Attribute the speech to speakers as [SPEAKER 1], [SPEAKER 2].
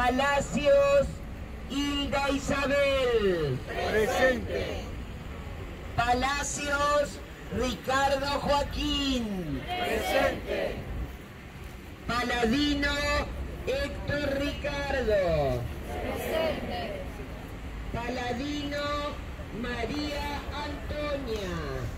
[SPEAKER 1] Palacios Hilda Isabel.
[SPEAKER 2] Presente.
[SPEAKER 1] Palacios Ricardo Joaquín.
[SPEAKER 2] Presente.
[SPEAKER 1] Paladino Héctor Ricardo.
[SPEAKER 3] Presente.
[SPEAKER 1] Paladino María Antonia.